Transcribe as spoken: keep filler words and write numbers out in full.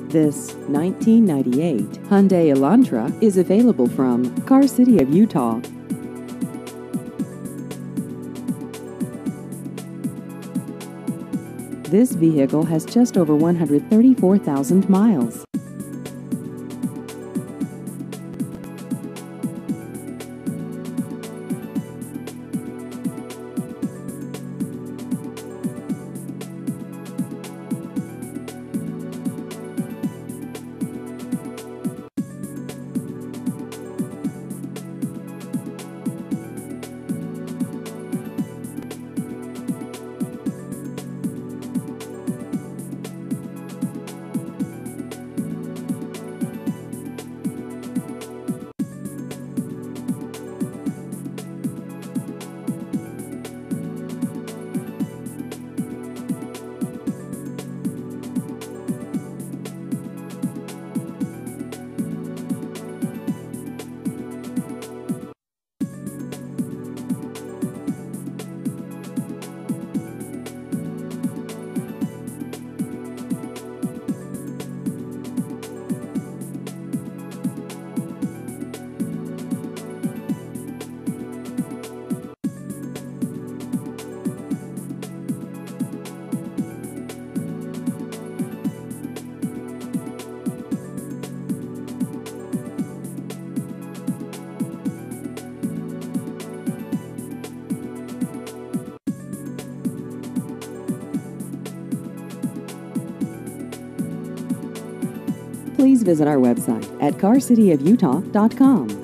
This nineteen ninety-eight Hyundai Elantra is available from Car City of Utah. This vehicle has just over one hundred thirty-four thousand miles. Please visit our website at car city of utah dot com.